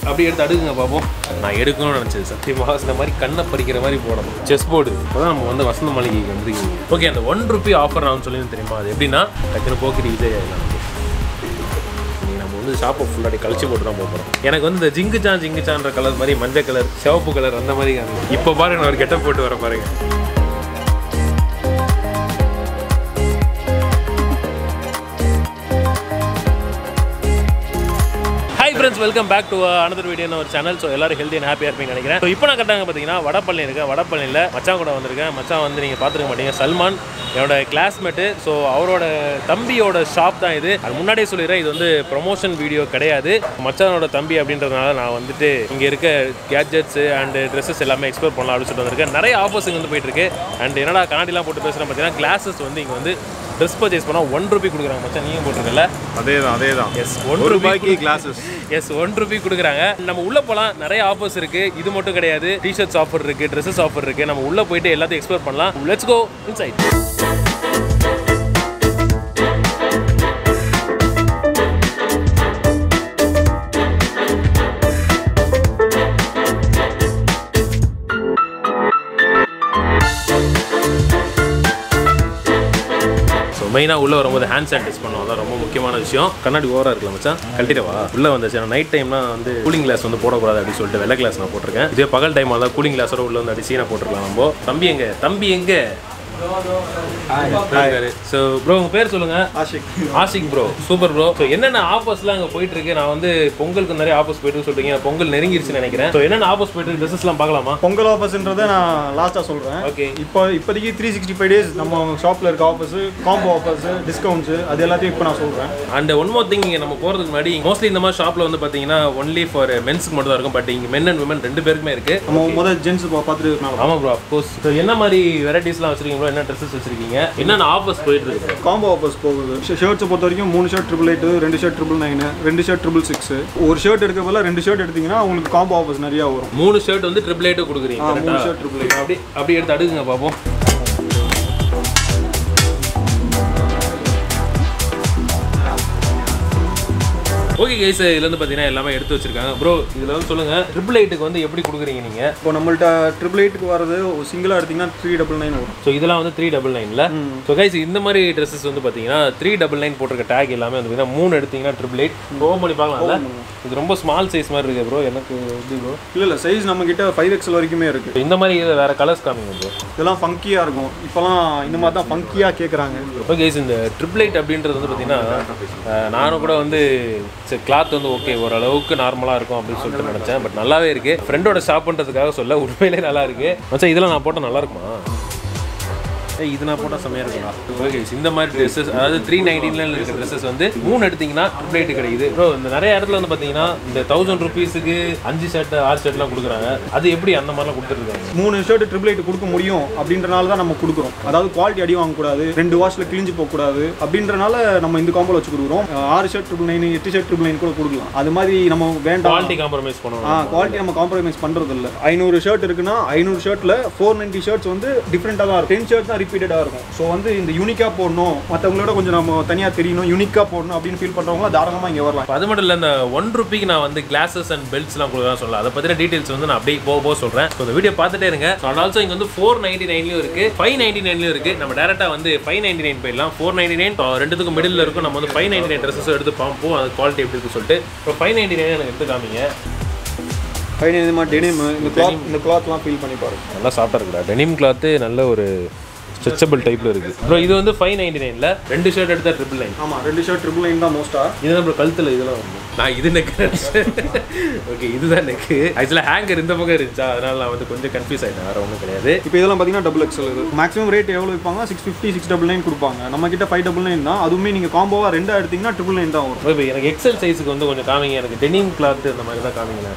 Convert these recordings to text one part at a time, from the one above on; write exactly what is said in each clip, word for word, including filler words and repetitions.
அப்படி எடுத்து அடுக்குங்க பார்ப்போம். நான் எடுக்கணும்னு நினச்சது சத்தியமாக இந்த மாதிரி கண்ணை பறிக்கிற மாதிரி போடணும். செஸ் போர்டு இப்போ தான் நம்ம வந்து வசந்த மாளிகைக்கு வந்துருக்கீங்க. ஓகே, அந்த ஒன் ருபி ஆஃபர் நான் சொல்லி தெரியுமா? அது எப்படின்னா டக்குனு போக்கிட்டு விஜய் ஆகிடலாம். நம்ம வந்து ஷாப்பை ஃபுல்லாடி கழிச்சு போட்டு தான் போகிறோம். எனக்கு வந்து இந்த ஜிங்குச்சான் ஜிங்குச்சான்ற கலர் மாதிரி மஞ்சள் கலர் சிவப்பு கலர் அந்த மாதிரி இப்போ பாருங்க நான் ஒரு கெட்டப் போட்டு வர பாருங்க. Friends, welcome back to uh, another video in our channel. So எல்லாரும் ஹெல்தி அண்ட் ஹாப்பியாக இருப்பீங்கன்னு நினைக்கிறேன். ஸோ இப்போ நான் கரெக்டாக பார்த்தீங்கன்னா வடப்பள்ளி இருக்கேன். வடப்பள்ளியில் மச்சான் கூட வந்திருக்கேன். மச்சான் வந்து நீங்கள் பார்த்துருக்க மாட்டீங்க, சல்மான் என்னோட கிளாஸ்மேட்டு. ஸோ அவரோட தம்பியோட ஷாப் தான் இது. அது முன்னாடியே சொல்லிடுறேன், இது வந்து ப்ரொமோஷன் வீடியோ கிடையாது. மச்சானோட தம்பி அப்படின்றதுனால நான் வந்துட்டு இங்கே இருக்க கேட்ஜெட்ஸு அண்ட் ட்ரெஸ்ஸஸ் எல்லாமே எக்ஸ்ப்ளோர் பண்ணலாம் அப்படின்னு சொல்லிட்டு வந்திருக்கேன். நிறைய ஆஃபர்ஸ் இங்கே வந்து போயிட்டு இருக்கு. அண்ட் என்னடா கண்ணாடிலாம் போட்டு பேசுகிறேன் பார்த்தீங்கன்னா, கிளாஸஸ் வந்து இங்கே வந்து ட்ரெஸ் பர்ச்சேஸ் பண்ணால் ஒன் ருபி கொடுக்குறாங்க. மச்சான் நீங்கள் போட்டிருக்கல? அதே தான் அதே தான் எஸ், ஒன் ரூபாய்க்கு கிளாஸஸ். எஸ், ஒன் ருபி கொடுக்குறாங்க. நம்ம உள்ளே போகலாம், நிறைய ஆஃபர்ஸ் இருக்குது. இது மட்டும் கிடையாது, டிஷர்ட்ஸ் ஆஃபர் இருக்குது, ட்ரெஸ்ஸஸ் ஆஃபர் இருக்குது. நம்ம உள்ளே போயிட்டு எல்லாத்தையும் எக்ஸ்ப்ளோர் பண்ணலாம். Let's go inside. மெயினாக உள்ளே வரும்போது ஹேண்ட் சானிடைஸ் பண்ணுவோம், அதான் ரொம்ப முக்கியமான விஷயம். கண்ணாடி ஓவராக இருக்கலாம் மச்சான், கழட்டிடவா? உள்ளே வந்துச்சு. நான் நைட் டைம்னா வந்து கூலிங் கிளாஸ் வந்து போடக்கூடாது அப்படின்னு சொல்லிட்டு வெள்ளை கிளாஸ் நான் போட்டிருக்கேன். இதே பகல் டைம் தான் கூலிங் கிளாஸோட உள்ள வந்து அடிச்சு நான் போட்டுருக்கலாம். நம்ம தம்பி எங்க தம்பி எங்க ஸோ ப்ரோ உங்கள் பேர் சொல்லுங்க. Ashiq. Ashiq bro, super bro. So என்னென்ன ஆஃபர்ஸ்லாம் அங்கே போயிட்டு இருக்கு? நான் வந்து பொங்கலுக்கு நிறைய ஆஃபர்ஸ் போயிட்டு சொல்றீங்க, பொங்கல் நெருங்கிருச்சுன்னு நினைக்கிறேன். ஸோ என்னென்ன ஆஃபர்ஸ் போயிட்டு இருக்கு, ட்ரெஸ்ஸஸ்லாம் பார்க்கலாமா? பொங்கல் ஆஃபர்ஸ்ன்றதை நான் லாஸ்ட்டாக சொல்கிறேன். ஓகே, இப்போ இப்போதைக்கு த்ரீ சிக்ஸ்டி ஃபைவ் டேஸ் நம்ம ஷாப்பில் இருக்க ஆஃபர்ஸ், காம்போ ஆஃபர்ஸ், டிஸ்கவுண்ட்ஸ் அது எல்லாத்தையும் இப்போ நான் சொல்கிறேன். அண்ட் ஒன் மோர் திங், இங்கே நம்ம போகிறதுக்கு முன்னாடி மோஸ்ட்லி இந்த மாதிரி ஷாப்பில் வந்து பார்த்தீங்கன்னா ஒன்லி ஃபார் மென்ஸ்க்கு மட்டும் தான் இருக்கும். பட் இங்கே மென் அண்ட் விமன் ரெண்டு பேருக்குமே இருக்கு. நம்ம முதல் ஜென்ஸ் பார்த்துட்டு இருக்கோம். ஆமாம் ப்ரோ, அஃப்கோர்ஸ். ஸோ என்ன மாதிரி வெரைட்டிஸ்லாம் வச்சிருக்கீங்க ப்ரோ? என்ன ட்ரெஸ்ஸஸ் வச்சிருக்கீங்க? என்னென்ன ஆஃபர்ஸ் போயிட்டு இருக்கு? காம்போ ஆஃபர்ஸ் போகுது. ஷர்ட்ஸை பொறுத்த வரைக்கும் மூணு ஷர்ட் ட்ரிபிள் எயிட், ரெண்டு ஷர்ட் ட்ரிபிள் நைன், ரெண்டு ஷர்ட் ட்ரிபிள் சிக்ஸ். ஒரு ஷர்ட் எடுக்க போல ரெண்டு ஷர்ட் எடுத்தீங்கன்னா உங்களுக்கு காம்போ ஆஃபர்ஸ் நிறைய வரும். மூணு ஷர்ட் வந்து ட்ரிபிள் எயிட் கொடுக்குறீங்க. மூணு ஷர்ட் ட்ரிபிள் எயிட் அப்படி அப்படி எடுத்து அடுக்குங்க பார்ப்போம். ஓகே கைஸ், இதுல வந்து பார்த்தீங்கன்னா எல்லாமே எடுத்து வச்சிருக்காங்க. ப்ரோ இதில் வந்து சொல்லுங்க, ட்ரிபிள் எயிட்டுக்கு வந்து எப்படி கொடுக்குறீங்க நீங்கள்? இப்போ நம்மள்ட்ட ட்ரிபிள் எயிட்டுக்கு வரது சிங்கிளாக எடுத்தீங்கன்னா த்ரீ டபுள் நைன் வரும். ஸோ இதெல்லாம் வந்து த்ரீ டபுள் நைனில். ஸோ கைஸ் இந்த மாதிரி ட்ரெஸ்ஸஸ் வந்து பார்த்தீங்கன்னா த்ரீ டபுள் நைன் போட்டிருக்க டேக் எல்லாமே வந்து பார்த்தீங்கன்னா மூணு எடுத்தீங்கன்னா ட்ரிபிள் எயிட். ஓப்பன் பண்ணி பார்க்கலாம்ல? இது ரொம்ப ஸ்மால் சைஸ் மாதிரி இருக்கு ப்ரோ. எனக்கு எப்படி ப்ரோ? இல்லை இல்லை, சைஸ் நம்ம கிட்ட ஃபைவ் எக்ஸ்எல் வரைக்குமே இருக்கு. இந்த மாதிரி இதில் வேற கலர்ஸ் காமிங்க ப்ரோ. இதெல்லாம் ஃபங்கியாக இருக்கும். இப்போலாம் இந்த மாதிரி தான் ஃபங்கியாக கேட்குறாங்க. ஓகே கைஸ், இந்த ட்ரிபிள் எயிட் அப்படின்றது வந்து பார்த்தீங்கன்னா நானும் கூட வந்து கிளாத் வந்து ஓகே ஓரளவுக்கு நார்மலாக இருக்கும் அப்படின்னு சொல்லிட்டு நினச்சேன். பட் நல்லாவே இருக்கு. ஃப்ரெண்டோட ஷாப் பண்ணுறதுக்காக சொல்ல உண்மையிலே நல்லா இருக்கு. மச்சான் இதெல்லாம் நான் போட்டால் நல்லா இருக்குமா? ஏய் இது நான் போட்டால் செம்மையாக இருக்குமா? ஓகே, இந்த மாதிரி ட்ரெஸ்ஸஸ் அதாவது த்ரீ நைன்டீன்ல இருக்கிற ட்ரெஸ்ஸஸ் வந்து மூணு எடுத்தீங்கன்னா ட்ரிபிள் எயிட் கிடைக்குது ப்ரோ. இந்த நிறைய இடத்துல வந்து பார்த்தீங்கன்னா இந்த தௌசண்ட் ருபீஸுக்கு அஞ்சு ஷர்ட் ஆறு ஷர்ட்லாம் கொடுக்குறாங்க. அது எப்படி அந்த மாதிரிலாம் கொடுத்துருக்காங்க? மூணு ஷர்ட் ட்ரிபிள் எயிட் கொடுக்க முடியும் அப்படின்றனால தான் நம்ம கொடுக்குறோம். அதாவது குவாலிட்டி அடி வாங்கக்கூடாது, ரெண்டு வாஷில் கிழிஞ்சு போகக்கூடாது அப்படின்றனால நம்ம இந்த காம்போல வச்சு கொடுக்குறோம். ஆறு ஷர்ட் ட்ரிபிள் நைன், எட்டு ஷர்ட் ட்ரிபிள் நைன் கூட கொடுக்கலாம். அது மாதிரி நம்ம வேண்டாம், குவாலிட்டி காம்ப்ரமைஸ் பண்ணுவோம். ஆ குவாலிட்டி நம்ம காம்ப்ரமைஸ் பண்ணுறது இல்லை. ஐநூறு ஷர்ட் இருக்குன்னா ஐநூறு ஷர்ட்டில் ஃபோர் நைன்ட்டி ஷர்ட்ஸ் வந்து டிஃப்ரெண்ட்டாக தான் இருக்கும். டென் ஷர்ட் தான் ரிப்பீட்டடாக இருக்கும். ஸோ வந்து இந்த யூனிக்காக போடணும், மற்றவங்களோட கொஞ்சம் நம்ம தனியாக தெரியணும், யூனிக்காக போடணும் அப்படின்னு ஃபீல் பண்ணுறவங்க தாராளமாக இங்கே வரலாம். அது மட்டும் இல்லை, இந்த ஒன் ருபிக்கு நான் வந்து கிளாஸஸ் அண்ட் பெல்ட்ஸ்லாம் கொடுக்கலாம் சொல்லலாம். அதை பற்றின டீட்டெயில்ஸ் வந்து நான் அப்படியே போக போக சொல்கிறேன். ஸோ இந்த வீடியோ பார்த்துட்டே இருங்க. அண்ட் ஆல்சோ இங்கே வந்து ஃபோர் நைன்டி நைன்லையும் இருக்குது, ஃபைவ் நைன்டி நைன்லையும் இருக்குது. நம்ம டேரெக்டாக வந்து ஃபைவ் நைன்டி நைன் போயிடலாம். ஃபோர் நைன்டி நைன் ரெண்டுத்துக்கும் மிடில் இருக்கும். நம்ம வந்து ஃபைவ் நைன்டி நைன் ட்ரெஸ்ஸஸ் எடுத்து பார்ப்போம் அது குவாலிட்டி எப்படி இருக்குன்னு சொல்லிட்டு. இப்போ ஃபைவ் நைன்டி நைன் எனக்கு எடுத்து காமிங்க. ஃபைவ் நைன்டி நைன் டெனிம், இந்த கிளாத் இந்த கிளாத்லாம் ஃபீல் பண்ணி பாருங்க. நல்லா சாஃப்டாக இருக்குடா. டெனிம் கிளாத்து நல்ல ஒரு ஸ்ட்ரெச்சபிள் டைப்ல இருக்கு ப்ரோ. இது வந்து ஃபைவ் நைன்டி நைன்ல ரெண்டு ஷர்ட் எடுத்தா ட்ரிபிள் நைன். ஆமா, ரெண்டு ஷர்ட் ட்ரிபிள் நைன் தான் மோஸ்டா. இதுதான் ப்ரோ கழுத்துல இதெல்லாம் வந்து நான் இது நெக்கு. ஓகே, இதுதான் நெக்கு. ஆக்சுவலாக ஹேங்கர் இந்த பக்கம் இருந்துச்சா, அதனால நான் வந்து கொஞ்சம் கன்ஃபியூஸ் ஆகிட்டேன். வேற ஒன்றும் கிடையாது. இப்போ இதெல்லாம் பார்த்தீங்கன்னா டபுள் எக்ஸ்எல். இது மேக்ஸிமம் ரேட் எவ்வளோ விற்பாங்க? Six fifty six double nine கொடுப்பாங்க. நம்ம கிட்ட ஃபைவ் டபுள் நைன் தான். அதுவுமே நீங்கள் காம்போவா ரெண்டாக எடுத்தீங்கன்னா ட்ரிபிள் நைன் தான் வரும். இப்போ எனக்கு எக்ஸல் சைஸுக்கு வந்து கொஞ்சம் காமிங்க. எனக்கு டெனிம் கிளாத் அந்த மாதிரி தான் காமிங்களேன்.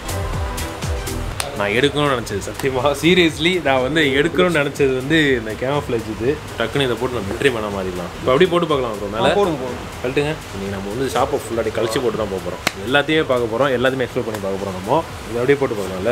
நான் எடுக்கணும்னு நினச்சது சத்தியமாக சீரியஸ்லி நான் வந்து எடுக்கணும்னு நினச்சது வந்து இந்த கேமஃப்ளேஜ். இது டக்குன்னு இதை போட்டு நம்ம என்ட்ரி பண்ண மாதிரிலாம். இப்போ அப்படியே போட்டு பார்க்கலாம் ப்ரோ. மேலே போடுங்க போடுங்க கழட்டுங்க. நீங்கள் நம்ம வந்து ஷாப்பை ஃபுல்லாடி கழிச்சு போட்டு தான் போக போகிறோம். எல்லாத்தையுமே பார்க்க போகிறோம், எல்லாத்தையுமே எக்ஸ்ப்ளோர் பண்ணி பார்க்க போகிறோம். நம்ம இதை அப்படியே போட்டு பார்க்கலாம்ல.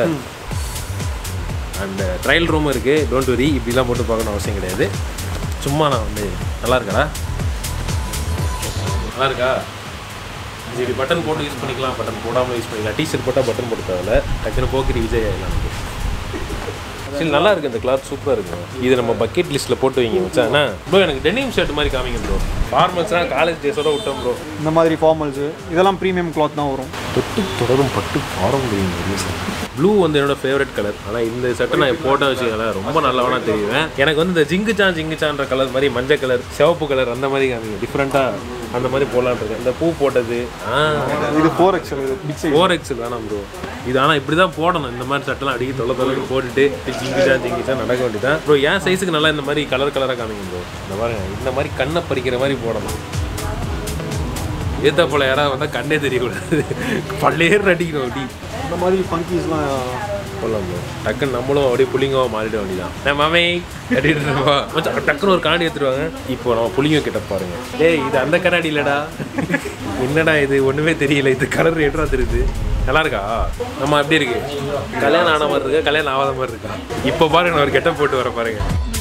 அண்ட் ட்ரையல் ரூம் இருக்குது, டோன்ட் வரி. இப்படிலாம் போட்டு பார்க்கணும் அவசியம் கிடையாது. சும்மா நான் வந்து நல்லா இருக்கா நல்லா இருக்கா இது பட்டன் போட்டு யூஸ் பண்ணிக்கலாம், பட்டன் போடாமல் யூஸ் பண்ணிக்கலாம். டிஷர்ட் போட்டால் பட்டன் போட்டு தேவையில்ல, டக்குன்னு போக்கிரி விஜய் ஆகிடலாம். சரி, நல்லா இருக்குது இந்த கிளாத், சூப்பராக இருக்குது. இது நம்ம பக்கெட் லிஸ்ட்டில் போட்டு வைங்க வச்சாண்ணா. ப்ரோ எனக்கு டெனிம் ஷர்ட் மாதிரி காமிங்க ப்ரோ. ஃபார்மல்ஸ்லாம் காலேஜ் டேஸோட விட்டோம் ப்ரோ. இந்த மாதிரி ஃபார்மல்ஸு இதெல்லாம் ப்ரீமியம் கிளாத் தான் வரும். தொட்டு தொடரும் பட்டு பாரம்பரியம். ப்ளூ வந்து என்னோட ஃபேவரட் கலர். ஆனால் இந்த சட்டை நான் போட்ட வச்சுக்கல ரொம்ப நல்லவனா தெரியுவேன். எனக்கு வந்து இந்த ஜிங்குச்சான் ஜிங்குச்சான்ற கலர் மாதிரி மஞ்சள் கலர், சிவப்பு கலர் அந்த மாதிரி காமிங்க, டிஃப்ரெண்ட்டாக அந்த மாதிரி போடலான் இருக்கேன். இந்த பூ போட்டது இது ஃபோர் எக்ஸல், இது பிக் சைஸ் ஃபோர் எக்ஸல் வேணாம் ப்ரோ. இது ஆனால் இப்படி தான் போடணும். இந்த மாதிரி சட்டெல்லாம் அடிக்கி தொலை தொலைன்னு போட்டுட்டு ஜிங்குச்சா ஜிங்குச்சா நடக்க வேண்டியதான் ப்ரோ. என் சைஸுக்கு நல்லா இந்த மாதிரி கலர் கலராக காமிங்க ப்ரோ. இந்த மாதிரி இந்த மாதிரி கண்ணை பறிக்கிற மாதிரி போடணும். ஏத்த போல யாராவது வந்தால் கண்ணே தெரியக்கூடாது, பல்லேர் அடிக்கணும் அப்படி. இந்த மாதிரி ஃபங்கீஸ்லாம் போடலாம் ப்ரோ. டக்குன்னு நம்மளும் அப்படியே புளிங்கோவா மாறிட வேண்டியதான். நான் மாமே கட்டிட்டுருப்பா டக்குன்னு ஒரு கண்ணாடி எடுத்துருவாங்க. இப்போ நம்ம புளிங்க கிட்ட பாருங்க. ஏய் இது அந்த கண்ணாடி இல்லைடா, என்னடா இது ஒன்றுமே தெரியல, இது கலர் எட்ரா தெரியுது. நல்லா இருக்கா? நம்ம எப்படி இருக்கு? கல்யாணம் ஆன மாதிரி இருக்கா, கல்யாணம் ஆகாத மாதிரி இருக்கா? இப்போ பாருங்க நான் ஒரு கெட்டப் போட்டு வர பாருங்க.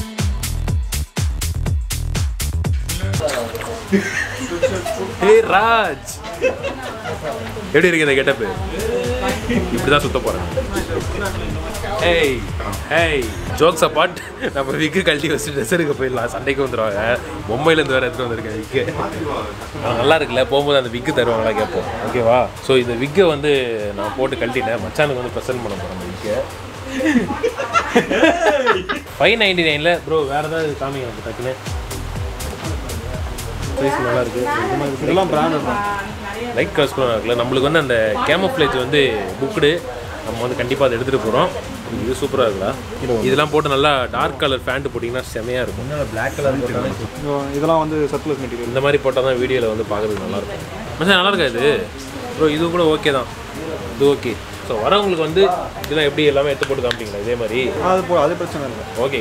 ஏய் ராஜ், எப்படி இருக்கு இந்த கெட்டப்பு? இப்படிதான் சுத்த போறேன். ஏய் ஏய் ஜோக்ஸ் அப்பார்ட், நம்ம விக்கு கழட்டி வச்சுட்டு ட்ரெஸ் எடுக்க போயிடலாம். சண்டைக்கு வந்துடுவாங்க. பொம்மையிலேருந்து வேறு எடுத்துகிட்டு வந்திருக்கேன் விக்கு. நல்லா இருக்குல்ல, போகும்போது அந்த விக்கு தருவாங்களா கேட்போம். ஓகேவா? ஸோ இந்த விக்கை வந்து நான் போட்டு கழட்டிட்டேன். மச்சானுக்கு வந்து ப்ரெசென்ட் பண்ண போகிறேன் அந்த விக்கை. ஃபைவ் நைன்டி நைனில் ப்ரோ. வேறு ஏதாவது காமிங்க நம்ம டக்குன்னு. சைஸ் நல்லா இருக்குது. இதெல்லாம் பிராண்டட் தான். லைட் கலர்ஸ் கூட இருக்குல்ல. நம்மளுக்கு வந்து அந்த கேமோஃப்ளேஜ் வந்து புக்குடு, நம்ம வந்து கண்டிப்பாக அதை எடுத்துகிட்டு போகிறோம். இது சூப்பராக இருக்குல்ல. இதெல்லாம் போட்டு நல்லா டார்க் கலர் பேண்ட் போட்டிங்கன்னா செமையாக இருக்கும். பிளாக் கலர் போட்டாலும் இதெல்லாம் வந்து சர்ப்ளஸ் மெட்டீரியல். இந்த மாதிரி போட்டால் தான் வீடியோவில் வந்து பார்க்குறதுக்கு நல்லாயிருக்கும். மச்சான் நல்லா இருக்கா இது ப்ரோ? இது கூட ஓகே தான், இது ஓகே. ஸோ வரவங்களுக்கு வந்து இதெல்லாம் எப்படி எல்லாமே எடுத்து போட்டு காமிப்பீங்களா இதே மாதிரி? அது போ அது பிரச்சனை இல்லை. ஓகே,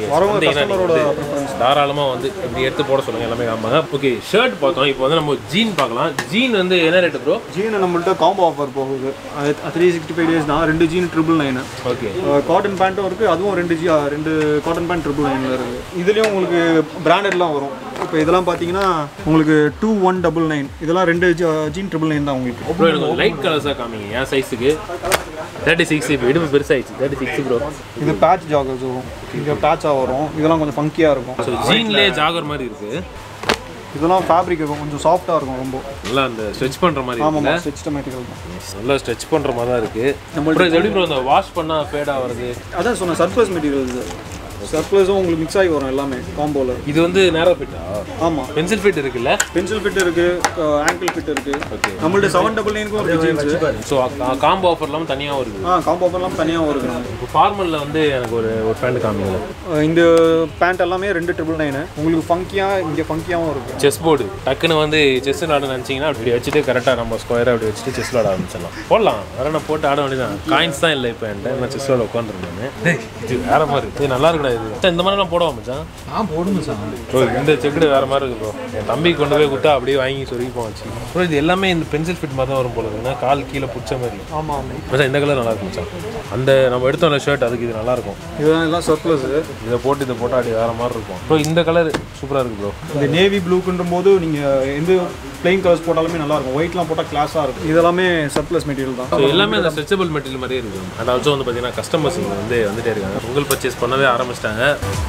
தாராளமாக வந்து இப்படி எடுத்து போட சொல்லுங்கள், எல்லாமே காமிப்பாங்க. ஓகே, ஷர்ட் பார்த்தோம். இப்போ வந்து நம்ம ஜீன் பார்க்கலாம். ஜீன் வந்து என்ன ரேட்டு ப்ரோ? ஜீன் நம்மள்ட்ட காம்போ ஆஃபர் போகுது. த்ரீ சிக்ஸ்டி ஃபைவ் டேஸ் தான். ரெண்டு jean triple nine. Okay, cotton பேண்ட்டும் இருக்குது. அதுவும் ரெண்டு ஜி ரெண்டு காட்டன் பேண்ட் ட்ரிபிள் நைனில் இருக்குது. இதுலேயும் உங்களுக்கு பிராண்டட்லாம் வரும். இப்போ இதெல்லாம் பார்த்தீங்கன்னா உங்களுக்கு டூ ஒன் டபுள் நைன். இதெல்லாம் ரெண்டு ஜீன் ட்ரிபிள் நைன் தான் உங்களுக்கு. ப்ரோ எனக்கு லைட் கலர்ஸாக காமிங்க என் சைஸுக்கு. தேர்ட்டி சிக்ஸ் இப்போ இடுப்பு பெருசாகிடுச்சு. Thirty six bro. இது பேட்ச் ஜாகர்ஸ் வரும். இங்கே பேட்சாக வரும். இதெல்லாம் கொஞ்சம் ஃபங்கியாக இருக்கும். ஸோ ஜீன்லேயே ஜாகர் மாதிரி இருக்குது. இதெல்லாம் ஃபேப்ரிக் இருக்கும், கொஞ்சம் சாஃப்டாக இருக்கும். ரொம்ப நல்லா அந்த ஸ்ட்ரெச் பண்ணுற மாதிரி. ஆமாம், ஸ்ட்ரெச் மெட்டீரியல் தான். நல்லா ஸ்ட்ரெச் பண்ணுற மாதிரி தான் இருக்குது. நம்ம இது எப்படி ப்ரோ இந்த வாஷ் பண்ணால் ஃபேட் ஆகிறது? அதான் சொன்னேன், சர்ப்ளஸ் மெட்டீரியல். இது சர்ப்ளஸும் உங்களுக்கு மிக்ஸ் ஆகி வரும் எல்லாமே காம்போவில். இது வந்து நேரோ ஃபிட்டா? ஆமாம், பென்சில் ஃபிட் இருக்குல்ல? பென்சில் ஃபிட் இருக்குது, ஆங்கிள் ஃபிட் இருக்குது. ஓகே, நம்மள்ட்ட செவன் டபுள் நைனுக்கும் ஒரு ஜீன்ஸ். ஸோ காம்போ ஆஃபர்லாம் தனியாகவும் இருக்குது. ஆ, காம்போ ஆஃபர்லாம் தனியாகவும் இருக்குது. இப்போ ஃபார்மலில் வந்து எனக்கு ஒரு ஒரு பேண்ட் காமிங்க. இந்த பேண்ட் எல்லாமே ரெண்டு ட்ரிபிள் நைனு. உங்களுக்கு ஃபங்கியாக இங்கே ஃபங்கியாகவும் இருக்குது. செஸ் போர்டு டக்குன்னு வந்து செஸ் விளாட நினச்சிங்கன்னா அப்படி வச்சுட்டு கரெக்டாக நம்ம ஸ்கொயராக அப்படி வச்சுட்டு செஸ் விளாட ஆரம்பிச்சிடலாம். போடலாம், வேறு நான் போட்டு ஆட வேண்டியதான். காயின்ஸ் தான் இல்லை இப்போ என்கிட்ட. நான் செஸ் விளாட உட்காந்துருந்தேன். இது வேறு மாதிரி இருக்குது, நல்லா இருக்கா இது? இந்த மாதிரி போடுவா மச்சான்? ஆ போடுங்க சார் ப்ரோ. இந்த செக்குடு வேறு மாதிரி இருக்குது ப்ரோ. என் தம்பி கொண்டு போய் கொடுத்தா அப்படியே வாங்கி சொல்லி போச்சு ப்ரோ. இது எல்லாமே இந்த பென்சில் ஃபிட் மாதிரி தான் வரும் போல இருக்குன்னா, கால் கீழே பிடிச்ச மாதிரி. ஆமாம் ஆமாம் மச்சான் இந்த கலர் நல்லா இருக்கும் மச்சான். அந்த நம்ம எடுத்தோம்ல ஷர்ட், அதுக்கு இது நல்லாயிருக்கும். இதுதான் எல்லாம் சர்ப்ளஸ். இதை போட்டு இதை போட்டால் அப்படி வேறு மாதிரி இருக்கும் ப்ரோ. இந்த கலர் சூப்பராக இருக்குது ப்ரோ. இந்த நேவி ப்ளூக்குன்ற போது நீங்கள் எந்த பிளெயின் கலர்ஸ் போட்டாலுமே நல்லாயிருக்கும். ஒயிட்லாம் போட்டால் கிளாஸாக இருக்கும். இதெல்லாமே சர்ப்ளஸ் மெட்டீரியல் தான். ஸோ எல்லாமே அந்த ஸ்ட்ரெச்சபிள் மெட்டீரியல் மாதிரியே இருக்குது. அண்ட் ஆல்சோ வந்து பார்த்தீங்கன்னா கஸ்டமர்ஸ் வந்து வந்துட்டே இருக்காங்க. பொங்கல் பர்ச்சேஸ் பண்ணவே ஆரம்பிச்சிட்டாங்க.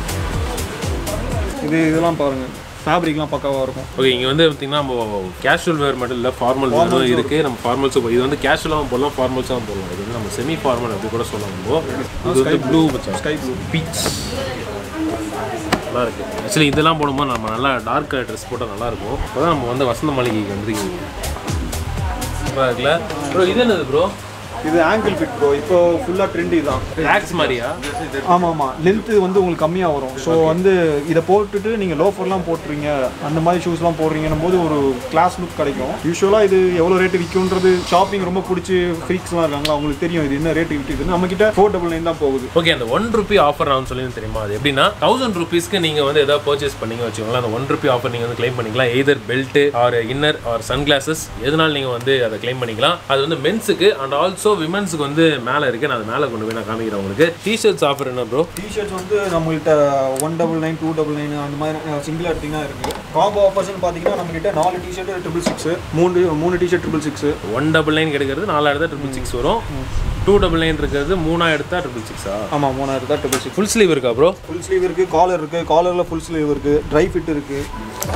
இது இதெல்லாம் பாருங்கள், ஃபேப்ரிக்லாம் பக்காவாக இருக்கும். ஓகே, இங்கே வந்து பார்த்தீங்கன்னா நம்ம கேஷுவல் வேர் மட்டும் இல்லை, ஃபார்மல் வேரும் இருக்குது. நம்ம ஃபார்மல்ஸும் இது வந்து கேஷுவலாகவும் போடலாம், ஃபார்மல்ஸாகவும் போடலாம். இது வந்து நம்ம செமி ஃபார்மல் அப்படி கூட சொல்லலாம். இது வந்து ப்ளூ வச்சோம், ஸ்கை ப்ளூ பீச் நல்லா இருக்குது. ஆக்சுவலி இதெல்லாம் போடும்போது நம்ம நல்லா டார்க் கலர் ட்ரெஸ் போட்டால் நல்லாயிருக்கும். அப்போ தான் நம்ம வந்து வசந்த மாளிகைக்கு வந்துருக்கீங்க. நல்லா இருக்குல்ல ப்ரோ? இது என்னது ப்ரோ? இது ஆங்கிள் ஃபிட் ப்ரோ. இப்போ ஃபுல்லாக ட்ரெண்டி தான். ட்ராக்ஸ் மாதிரியா? ஆமாம் ஆமாம், லென்த்து வந்து உங்களுக்கு கம்மியாக வரும். ஸோ வந்து இதை போட்டுட்டு நீங்கள் லோஃபர்லாம் போட்டுறீங்க, அந்த மாதிரி ஷூஸ்லாம் போடுறீங்கன்னும் போது ஒரு கிளாஸ் லுக் கிடைக்கும். யூஸ்வலாக இது எவ்வளோ ரேட்டு விற்கும்ன்றது ஷாப்பிங் ரொம்ப பிடிச்சி ஃப்ரீக்ஸ்லாம் இருக்காங்களா, அவங்களுக்கு தெரியும் இது என்ன ரேட்டு விற்கிதுன்னு. நம்மக்கிட்ட ஃபோர் டபுள் நைன் தான் போகுது. ஓகே, அந்த ஒன் ருபி ஆஃபர் நான் சொல்லி தெரியுமா? அது எப்படின்னா தௌசண்ட் ருபீஸ்க்கு நீங்கள் வந்து எதாவது பர்ச்சேஸ் பண்ணிங்க வச்சுக்கோங்களேன், அந்த ஒன் ருபி ஆஃபர் நீங்கள் வந்து கிளைம் பண்ணிக்கலாம். Either belt or inner or sun glasses எதனால நீங்கள் வந்து அதை கிளைம் பண்ணிக்கலாம். அது வந்து மென்ஸுக்கு. அண்ட் ஆல்சோ விமன்ஸ்க்கு வந்து மேலே இருக்குது, நான் அது மேலே கொண்டு போய் நான் காமிக்கிறேன் உங்களுக்கு. டிஷர்ட்ஸ் ஆஃபர் என்ன ப்ரோ? டிஷர்ட்ஸ் வந்து நம்மள்கிட்ட one double nine two double nine அந்த மாதிரி சிங்கிள் எடுத்திங்கன்னா இருக்குது. காம்போ ஆஃபர்ஸ்னு பார்த்தீங்கன்னா நம்மகிட்ட நாலு டிஷர்ட் ட்ரிபிள் சிக்ஸ், மூணு மூணு t-shirt triple six. One double nine கிடைக்கிறது நாலு எடுத்தால் ட்ரிபிள் சிக்ஸ் வரும். டூ டபுள் நைன் இருக்கிறது மூணா எடுத்தா ட்ரிபிள் சிக்ஸா? ஆமாம், மூணா எடுத்தா ட்ரிபிள் சிக்ஸ். ஃபுல் ஸ்லீவ் இருக்கா ப்ரோ? ஃபுல் ஸ்லீவ் இருக்குது, காலர் இருக்குது, காலரில் ஃபுல் ஸ்லீவ் இருக்குது, ட்ரை ஃபிட் இருக்குது.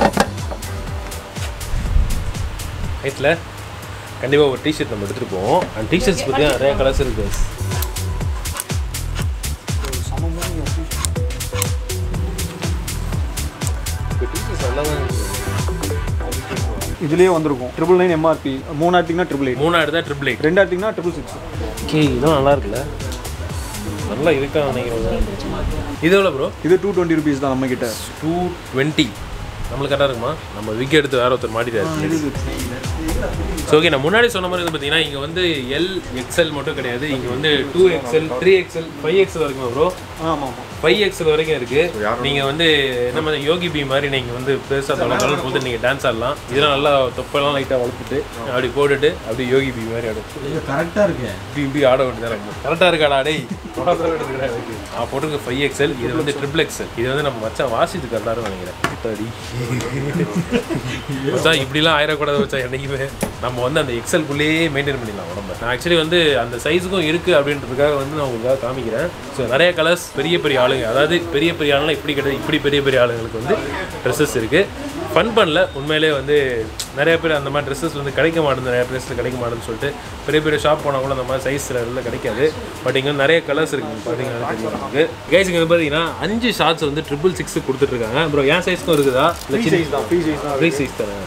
ரைட்டில் கண்டிப்பாக ஒரு டிஷர்ட் நம்ம எடுத்துகிட்டு போவோம். அண்ட் டிஷர்ட்ஸ் பார்த்தீங்கன்னா நிறைய கலர்ஸ் இருக்குது. இதுலேயே வந்திருக்கும் ட்ரிபிள் நைன் எம்ஆர்பி. மூணு எடுத்திங்கன்னா ட்ரிபிள் எயிட், மூணா எடுத்தா ட்ரிபிள் எயிட், ரெண்டு எடுத்திங்கன்னா ட்ரிபிள் சிக்ஸ். ஓகே, இதுவும் நல்லா இருக்குல்ல, நல்லா இருக்கா நினைக்கிறேன். இது எவ்வளோ ப்ரோ? இது டூ டுவெண்ட்டி ருபீஸ் தான் நம்ம கிட்ட. டூ டுவெண்ட்டி நம்மளுக்கு கரெக்டாக இருக்குமா? நம்ம விக் எடுத்து வேற ஒருத்தர் மாட்டிட்டாரு. ஸோ ஓகே, நான் முன்னாடி சொன்ன மாதிரி வந்து பார்த்தீங்கன்னா இங்கே வந்து எல் எக்ஸ்எல் மட்டும் கிடையாது, இங்கே வந்து two XL three XL five XL வரைக்கும் ப்ரோ. ஆமாம் ஆமாம், ஃபைவ் எக்ஸ்எல் வரைக்கும் இருக்குது. நீங்கள் வந்து என்ன மாதிரி யோகி பி மாதிரி நீங்கள் வந்து பெருசாக தொலைக்காலும் போட்டு நீங்கள் டான்ஸ் ஆடலாம். இதெல்லாம் நல்லா தொப்பெல்லாம் லைட்டாக வளர்த்துட்டு அப்படி போட்டுட்டு அப்படி யோகி பி மாதிரி ஆடும். கரெக்டாக இருக்கு, இப்படி இப்படி ஆட வேண்டியதான். கரெக்டாக இருக்காடா டேய், நான் போட்டுருக்க ஃபைவ் எக்ஸ்எல். இது வந்து ட்ரிபிள் எக்ஸ்எல். இது வந்து நம்ம மச்சான் வாசித்து கரெக்டாக நினைக்கிறேன். மச்சான் இப்படிலாம் ஆயிடக்கூடாது வச்சா என்றைக்குமே. நம்ம வந்து அந்த எக்ஸல்குள்ளேயே மெயின்டைன் பண்ணிடலாம் உடம்பு. நான் ஆக்சுவலி வந்து அந்த சைஸுக்கும் இருக்குது அப்படின்றதுக்காக வந்து நான் உங்களுக்காக காமிக்கிறேன். ஸோ நிறைய கலர்ஸ், பெரிய பெரிய ஆளுங்க, அதாவது பெரிய பெரிய ஆளுங்களாம் இப்படி கிடையாது, இப்படி பெரிய பெரிய ஆளுங்களுக்கு வந்து ட்ரெஸ்ஸஸ் இருக்குது. ஃபன் பண்ணல உண்மையிலே வந்து நிறைய பேர் அந்த மாதிரி ட்ரெஸ்ஸஸ் வந்து கிடைக்க மாட்டேங்குது, நிறைய ட்ரெஸ்ஸில் கிடைக்க மாட்டேன்னு சொல்லிட்டு பெரிய பெரிய ஷாப் போனால் கூட அந்த மாதிரி சைஸில் எல்லாம் கிடைக்காது. பட் இங்கே வந்து நிறைய கலர்ஸ் இருக்குது பார்த்தீங்கன்னா தெரியும் நமக்கு. கைஸ் இங்கே பார்த்தீங்கன்னா அஞ்சு ஷார்ட்ஸ் வந்து ட்ரிபிள் சிக்ஸ் கொடுத்துட்ருக்காங்க ப்ரோ. என் சைஸ்க்கும் இருக்குதா? இல்லை சின்ன சைஸ் தான், ஃப்ரீ சைஸ் தான், ஃப்ரீ சைஸ் தானே.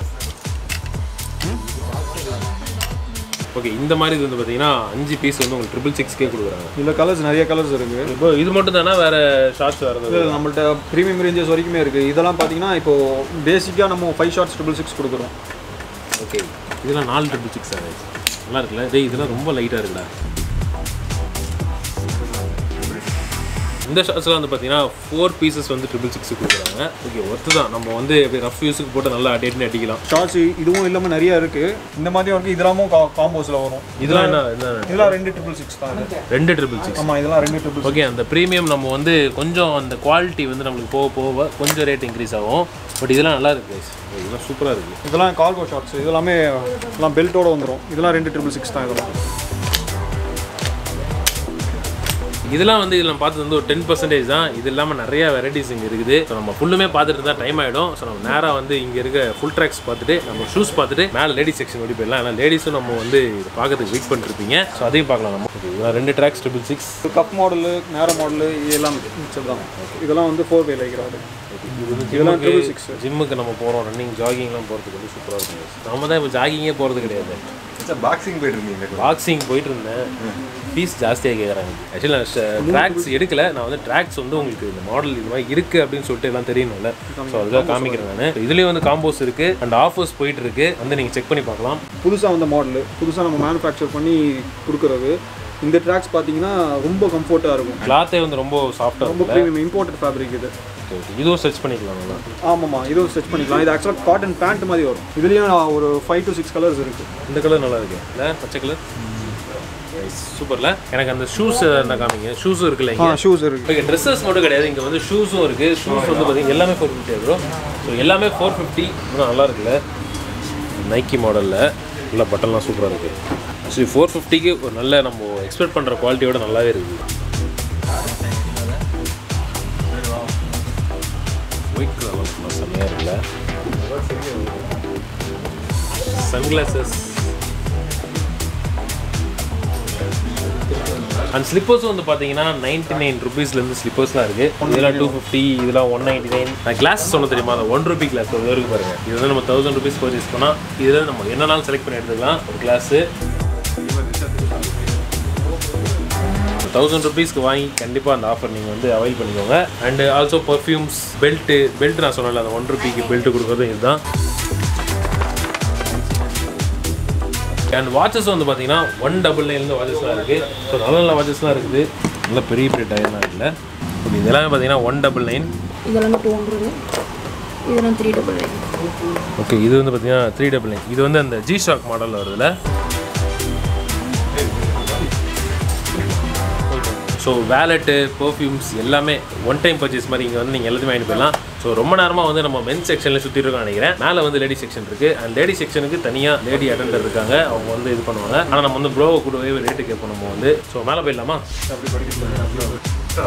ஓகே, இந்த மாதிரி இது வந்து பார்த்தீங்கன்னா அஞ்சு பீஸ் வந்து உங்களுக்கு ட்ரிபிள் சிக்ஸ்க்கே கொடுக்குறாங்க. இதில் கலர்ஸ் நிறைய கலர்ஸ் இருக்குது. இப்போ இது மட்டும் தானே வேறு ஷார்ட்ஸ் வேறு? நம்மள்ட்ட ப்ரீமியம் ரேஞ்சஸ் வரைக்குமே இருக்குது. இதெல்லாம் பார்த்தீங்கன்னா இப்போது பேசிக்காக நம்ம ஃபைவ் ஷார்ட்ஸ் ட்ரிபிள் சிக்ஸ் கொடுக்குறோம். ஓகே, இதெல்லாம் நாலு ட்ரிபிள் சிக்ஸ் ஆகுது, நல்லா இருக்குல்ல? டேய் இதெல்லாம் ரொம்ப லைட்டாக இருக்குடா. இந்த ஷார்ட்ஸ்லாம் வந்து பார்த்தீங்கன்னா ஃபோர் பீசஸ் வந்து ட்ரிபிள் சிக்ஸ் கொடுக்குறாங்க. ஓகே, ஒர்த்து தான். நம்ம வந்து அப்படியே ரஃப் யூஸுக்கு போட்டு நல்லா அடிட்டு அடிக்கலாம். ஷார்ட்ஸ் இதுவும் இல்லாமல் நிறையா இருக்குது. இந்த மாதிரி வந்து இதெல்லாமும் காம்போஸில் வரும். இதெல்லாம் என்ன என்ன இதெல்லாம் ரெண்டு ட்ரிபிள் சிக்ஸ் தான். ரெண்டு ட்ரிபிள் சிக்ஸ் ஆமாம், இதெல்லாம் ரெண்டு ட்ரிபிள். ஓகே, அந்த ப்ரீமியம் நம்ம வந்து கொஞ்சம் அந்த குவாலிட்டி வந்து நம்மளுக்கு போக போக கொஞ்சம் ரேட் இன்க்ரீஸ் ஆகும். பட் இதெல்லாம் நல்லா இருக்குது, இதெல்லாம் சூப்பராக இருக்குது. இதெல்லாம் கார்கோ ஷார்ட்ஸ், இதெல்லாமே இதெல்லாம் பெல்ட்டோட வந்துடும். இதெல்லாம் ரெண்டு ட்ரிபிள் சிக்ஸ் தான். இதெல்லாம் இதெல்லாம் வந்து இதில் பார்த்தது வந்து ஒரு டென் பர்சன்டேஜ் தான். இது இல்லாமல் நிறையா வெரைட்டிஸ் இங்கே இருக்குது. ஸோ நம்ம ஃபுல்லுமே பார்த்துட்டு இருந்தால் டைம் ஆகிடும். ஸோ நம்ம நேராக வந்து இங்கே இருக்க ஃபுல் ட்ராக்ஸ் பார்த்துட்டு நம்ம ஷூஸ் பார்த்துட்டு மேலே லேடிஸ் செக்ஷன் ஓடி போயிடலாம். ஏன்னா லேடிஸும் நம்ம வந்து இதை பார்க்கறதுக்கு வெயிட் பண்ணிருப்பீங்க. ஸோ அதையும் பார்க்கலாம். நம்ம இதெல்லாம் ரெண்டு tracks triple six, cup model, narrow model, இதெல்லாம் மிச்சம் தான். இதெல்லாம் வந்து ஃபோர் வே லைக்கிறாரு. இதெல்லாம் ட்ரிபிள் சிக்ஸ். ஜிம்முக்கு நம்ம போகிறோம், ரன்னிங் ஜாகிங்லாம் போகிறதுக்கு வந்து சூப்பராக இருக்கும். நம்ம தான் இப்போ ஜாகிங்கே போகிறது கிடையாது. பாக்ஸிங் போயிட்டு இருந்தீங்க? பாக்ஸிங் போயிட்டு இருந்தேன். ஃபீஸ் ஜாஸ்தியாக கேட்குறாங்க. ஆக்சுவலி நான் ட்ராக்ஸ் எடுக்கல. நான் வந்து ட்ராக்ஸ் வந்து உங்களுக்கு இந்த மாடல் இது மாதிரி இருக்குது அப்படின்னு சொல்லிட்டு எல்லாம் தெரியணும்ல. ஸோ அதுதான் காமிக்கிறேன் நான். இதுலேயும் வந்து காம்போஸ் இருக்குது அண்ட் ஆஃபர்ஸ் போயிட்டு இருக்கு. வந்து நீங்கள் செக் பண்ணி பார்க்கலாம். புதுசாக வந்த மாடலு, புதுசாக நம்ம மேனுஃபேக்சர் பண்ணி கொடுக்குறது. இந்த ட்ராக்ஸ் பார்த்தீங்கன்னா ரொம்ப கம்ஃபர்ட்டாக இருக்கும். கிளாத்தே வந்து ரொம்ப சாஃப்டாக, ரொம்ப ப்ரீமியம் இம்போர்ட்டட் ஃபேப்ரிக் இது. இதுவும் சர்ச் பண்ணிக்கலாம். ஆமாம்மா, இதுவும் சர்ச் பண்ணிக்கலாம். இது ஆக்சுவலாக காட்டன் பேண்ட் மாதிரி வரும். இதுலேயும் ஒரு ஃபைவ் டு சிக்ஸ் கலர்ஸ் இருக்குது. இந்த கலர் நல்லா இருக்கு இல்லை? பச்சை கலர் சூப்பர்ல. எனக்கு அந்த ஷூஸ் என்ன காமிங்க. ஷூஸும் இருக்குல்ல? இங்கே ஷூஸ் இருக்குது. ஓகே, ட்ரெஸ்ஸஸ் மட்டும் கிடையாது, இங்கே வந்து ஷூஸும் இருக்குது. ஷூஸ் வந்து பார்த்தீங்கன்னா எல்லாமே ஃபோர் ஃபிஃப்டி ப்ரோ. ஸோ எல்லாமே ஃபோர் ஃபிஃப்டி இன்னும் நல்லா இருக்குல்ல? நைக்கி மாடலில் நல்லா பட்டன்லாம் சூப்பராக இருக்குது. ஸோ ஃபோர் ஃபிஃப்டிக்கு ஒரு நல்ல நம்ம எக்ஸ்பெக்ட் பண்ணுற குவாலிட்டியோட நல்லாவே இருக்குது. ஒயிட் கலர்லாம் செம்மையாக இருக்குல்ல? சன்கிளாசஸ் அண்ட் ஸ்லிப்பர்ஸும் வந்து பார்த்தீங்கன்னா நைன்டி நைன் ருபீஸ்லேருந்து ஸ்லிப்பர்ஸ்லாம் இருக்குது. இதெல்லாம் டூ ஃபிஃப்டி, இதெல்லாம் ஒன் நைன்டி நைன். நான் கிளாஸ் சொன்ன தெரியுமா? அந்த ஒன் ருபி கிளாஸ் ஒரு வரைக்கும் பாருங்கள். இது வந்து நம்ம தௌசண்ட் ருபீஸ் பர்ச்சேஸ் பண்ணால் இதில் நம்ம என்னன்னாலும் செலக்ட் பண்ணி எடுத்துக்கலாம். ஒரு கிளாஸு தௌசண்ட் ருபீஸ்க்கு வாங்கி கண்டிப்பாக அந்த ஆஃபர் நீங்கள் வந்து அவைல் பண்ணிக்கோங்க. And also perfumes, belt belt நான் சொன்னல அந்த ஒன் ருபிக்கு பெல்ட்டு கொடுக்குறது இதுதான். அண்ட் வாட்சஸ் வந்து பார்த்தீங்கன்னா ஒன் டபுள் நைன்லேருந்து வாட்சஸ்லாம் இருக்குது. ஸோ நல்ல நல்ல வாட்சஸ்லாம் இருக்குது. நல்ல பெரிய பெரிய டயர்லாம் இருக்குல்ல? ஓகே, இதெல்லாமே பார்த்தீங்கன்னா ஒன் டபுள் நைன். இதெல்லாம் டூ ஹண்ட்ரட். இதெல்லாம் த்ரீ டபுள் நைன். ஓகே, இது வந்து பார்த்தீங்கன்னா த்ரீ டபுள் நைன். இது வந்து அந்த ஜி ஷாக் மாடலில் வருதுல்ல? ஸோ வேலெட்டு பர்ஃப்யூம்ஸ் எல்லாமே ஒன் டைம் பர்ச்சேஸ் மாதிரி இங்கே வந்து நீங்கள் எல்லாத்தையுமே வாங்கிட்டு போயிடலாம். ஸோ ரொம்ப நேரமாக வந்து நம்ம மென்ஸ் செக்ஷனில் சுற்றிட்டு இருக்கோம் நினைக்கிறேன். மேலே வந்து லேடி செக்ஷன் இருக்குது. அண்ட் லேடி செக்ஷனுக்கு தனியாக லேடி அட்டெண்டர் இருக்காங்க, அவங்க வந்து இது பண்ணுவாங்க. ஆனால் நம்ம வந்து ப்ரோவை கூடவே ரேட்டு கேட்போம் நம்ம வந்து. ஸோ மேலே போயிடலாமா? அப்படி படிக்க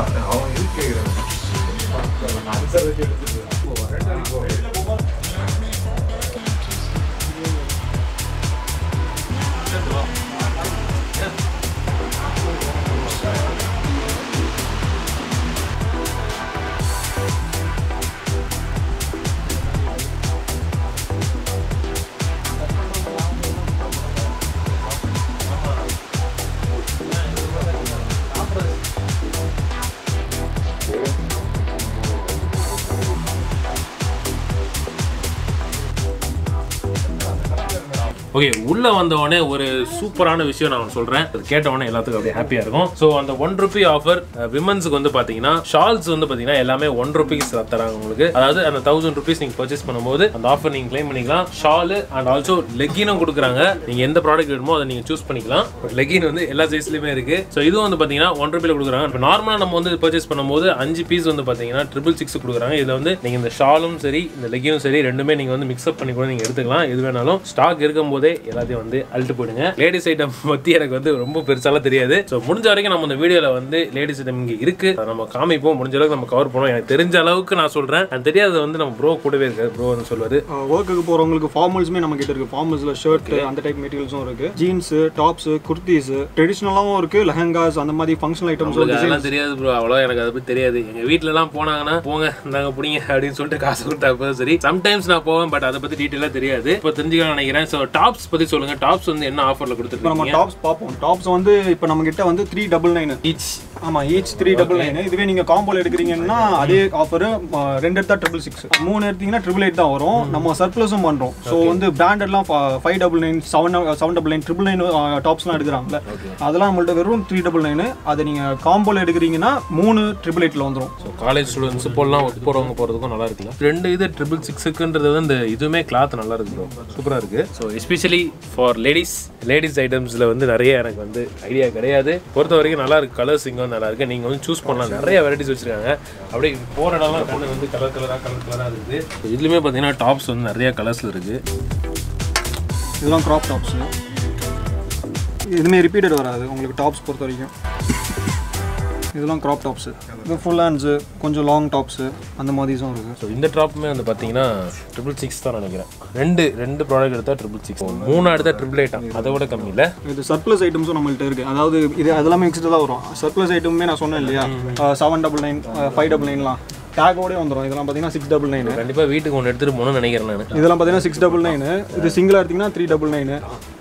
ஓகே, உள்ளே வந்தவொடனே ஒரு சூப்பரான விஷயம் நான் சொல்கிறேன். அது கேட்டவொடனே எல்லாத்துக்கும் அப்படியே ஹாப்பியாக இருக்கும். ஸோ அந்த ஒன் ருபி ஆஃபர் விமன்ஸுக்கு வந்து பார்த்தீங்கன்னா ஷால்ஸ் வந்து பார்த்தீங்கன்னா எல்லாமே ஒன் ருபீஸ் தராங்க உங்களுக்கு. அதாவது அந்த தௌசண்ட் ருபீஸ் நீங்கள் பர்ச்சேஸ் பண்ணும்போது அந்த ஆஃபர் நீங்கள் கிளைம் பண்ணிக்கலாம். ஷாலு அண்ட் ஆல்சோ லெக்கினும் கொடுக்குறாங்க. நீங்கள் எந்த ப்ராடக்ட் வேணுமோ அதை நீங்கள் சூஸ் பண்ணிக்கலாம். பட் லெக்கின் வந்து எல்லா சைஸ்லையுமே இருக்குது. ஸோ இதுவும் வந்து பார்த்தீங்கன்னா ஒன் ருபியில் கொடுக்குறாங்க. இப்போ நார்மலாக நம்ம வந்து பர்ச்சேஸ் பண்ணும்போது அஞ்சு பீஸ் வந்து பார்த்தீங்கன்னா ட்ரிபிள் சிக்ஸ் கொடுக்குறாங்க. இதில் வந்து நீங்கள் இந்த ஷாலும் சரி இந்த லெக்கினும் சரி ரெண்டுமே நீங்கள் வந்து மிக்ஸ்அப் பண்ணி கூட நீங்கள் எடுத்துக்கலாம். எது வேணாலும் ஸ்டாக் இருக்கும்போது எல்லாத்தையும் வந்து அல்ட்டு போடுங்க. லேடிஸ் ஐட்டம் பத்தி எனக்கு வந்து ரொம்ப பெருசாலாம் தெரியாது. ஸோ முடிஞ்ச வரைக்கும் நம்ம இந்த வீடியோல வந்து லேடிஸ் ஐட்டம் இங்கே இருக்கு, நம்ம காமிப்போம். முடிஞ்ச அளவுக்கு நம்ம கவர் பண்ணுவோம். எனக்கு தெரிஞ்ச அளவுக்கு நான் சொல்றேன். எனக்கு தெரியாத வந்து நம்ம ப்ரோ கூடவே இருக்காரு. ப்ரோ வந்து சொல்வாரு. ஒர்க்குக்கு போறவங்களுக்கு ஃபார்மல்ஸுமே நம்ம கிட்ட இருக்கு. ஃபார்மல்ஸ்ல ஷர்ட் அந்த டைப் மெட்டீரியல்ஸும் இருக்கு. ஜீன்ஸ், டாப்ஸ், குர்த்திஸ், ட்ரெடிஷனலாவும் இருக்கு. லெஹங்காஸ் அந்த மாதிரி ஃபங்க்ஷனல் ஐட்டம்ஸ் அதெல்லாம் தெரியாது ப்ரோ. அவ்வளோ எனக்கு அதை பத்தி தெரியாது. எங்க வீட்ல எல்லாம் போனாங்கன்னா போங்க நாங்க பிடிங்க அப்படின்னு சொல்லிட்டு காசு கொடுத்தா சரி. சம்டைம்ஸ் நான் போவேன், பட் அதை பத்தி டீட்டெயிலா தெரியாது. இப்போ தெரிஞ்சுக்கலாம் நினைக்கிறேன். ஸோ டாப்ஸ் பத்தி சொல்லுங்க. டாப்ஸ் வந்து என்ன ஆஃபர்ல கொடுத்துருக்கீங்க? நம்ம டாப்ஸ் பாப்போம். டாப்ஸ் வந்து இப்போ நம்ம கிட்ட வந்து த்ரீ டபுள் நைன் ஈச். ஆமா, ஈச் த்ரீ டபுள் நைன். இதுவே நீங்க காம்போல எடுக்கிறீங்கன்னா அதே ஆஃபர். ரெண்டு எடுத்தா ட்ரிபிள் சிக்ஸ், மூணு எடுத்தீங்கன்னா ட்ரிபிள் எயிட் தான் வரும். நம்ம சர்ப்ளஸும் பண்றோம். ஸோ வந்து பிராண்டட்லாம் five double nine, seven seven double nine, triple nine டாப்ஸ்லாம் எடுக்கிறாங்கல்ல, அதெல்லாம் நம்மள்ட்ட வெறும் த்ரீ டபுள் நைன். அதை நீங்க காம்போல எடுக்கிறீங்கன்னா மூணு ட்ரிபிள் எயிட்ல வந்துடும். ஸோ காலேஜ் ஸ்டூடெண்ட்ஸ் போலாம் ஒர்க் போறவங்க போறதுக்கும் நல்லா இருக்குல்ல. ரெண்டு இது ட்ரிபிள் சிக்ஸுக்குன்றது வந்து இதுவுமே கிளாத் நல்லா இருக்கு ப்ரோ, சூப்பரா இருக்கு. So especially for ladies ladies ஐட்டம்ஸில் வந்து நிறைய எனக்கு வந்து ஐடியா கிடையாது. பொறுத்த வரைக்கும் நல்லா இருக்கு. கலர்ஸ் இங்கே வந்து நல்லா இருக்கு. நீங்கள் வந்து சூஸ் பண்ணலாம். நிறைய வெரைட்டிஸ் வச்சிருக்காங்க. அப்படியே போகிற இடம்லாம் கண்ணு வந்து கலர் கலராக கலர் கலராக இருக்குது. இதுலேயுமே பார்த்தீங்கன்னா டாப்ஸ் வந்து நிறைய கலர்ஸில் இருக்குது. இதெல்லாம் க்ராப் டாப்ஸ். இதுவுமே ரிப்பீட்டட் வராது உங்களுக்கு டாப்ஸ் பொறுத்த வரைக்கும். இதெல்லாம் க்ராப் டாப்ஸு. இது ஃபுல் ஹேண்ட்ஸு, கொஞ்சம் லாங் டாப்ஸு அந்த மாதிரிஸும் இருக்குது. ஸோ இந்த டாப்புமே வந்து பார்த்தீங்கன்னா ட்ரிபிள் சிக்ஸ் தான் நினைக்கிறேன். ரெண்டு ரெண்டு ப்ராடக்ட் எடுத்தால் ட்ரிபிள் சிக்ஸ், மூணு எடுத்தால் ட்ரிபிள் எயிட். அதை விட கம்மி இல்லை. இது சர்ப்ளஸ் ஐட்டம்ஸும் நம்மள்ட்ட இருக்குது. அதாவது இது அதெல்லாமே மிக்ஸ்டு தான் வரும். சர்ப்ளஸ் ஐட்டமுமே நான் சொன்னேன் இல்லையா, seven double nine, five double நைன்லாம் டேக்கோடே வந்துடும். இதெல்லாம் பார்த்தீங்கன்னா சிக்ஸ் டபுள் நைன். கண்டிப்பாக வீட்டுக்கு ஒன்று எடுத்துகிட்டு போகணும்னு நினைக்கிறேன் நான். இதெல்லாம் பார்த்தீங்கன்னா சிக்ஸ் டபுள் நைனு. இது சிங்கிளாக எடுத்திங்கன்னா த்ரீ டபுள் நைனு.